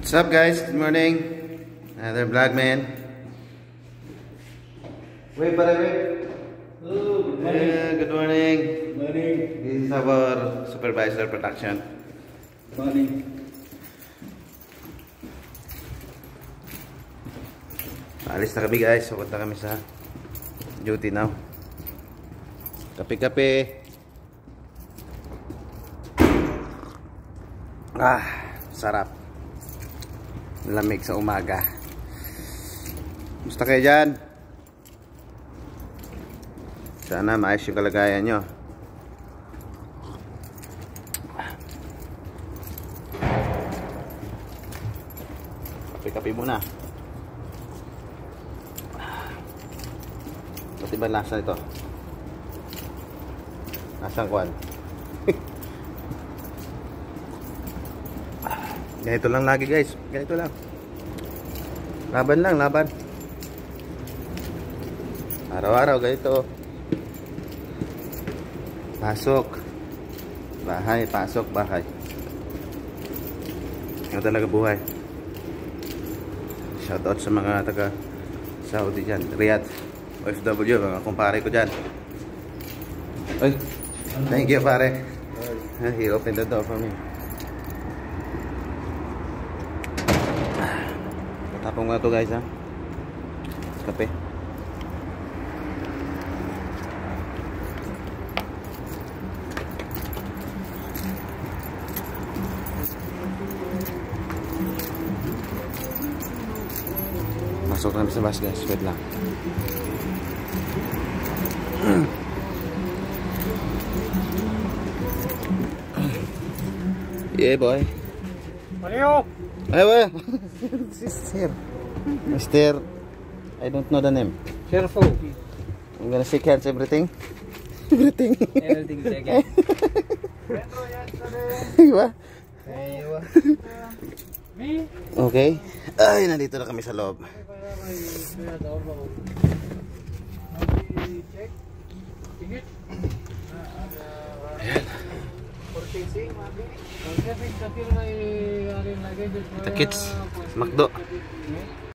What's up guys? Good morning. Another vlog man. Wait, wait. Hello, good morning. Good morning. Good morning. This is our supervisor production. Good morning. Alis na kami guys. Pupunta kami sa duty now. Kape-kape. Sarap. Lamig sa umaga. Musta kayo dyan? Sana maayos yung kalagayan nyo. Kape-kape muna. Pati ba lasa ito? Lasang kwan. Ganito lang lagi guys. Ganito lang. Laban lang, laban. Araw-araw ganito. Pasok. Bahay, pasok, bahay. Yan talaga buhay. Shoutout sa mga taga Saudi dyan. Riyadh. OFW, mga kumpare ko dyan. Ay, thank you pare. He opened the door for me. Tapong nga to guys ha. Kape. Masuk kami sa bus guys. Wait lang. Yeah boy. Mario! Hey, well. Sister. Mister, I don't know the name. Careful. I'm gonna shake hands, everything. Everything. Everything second. Diba? Me? Okay. Ay, nandito na kami sa loob. Ayan. Kita kids, McDo.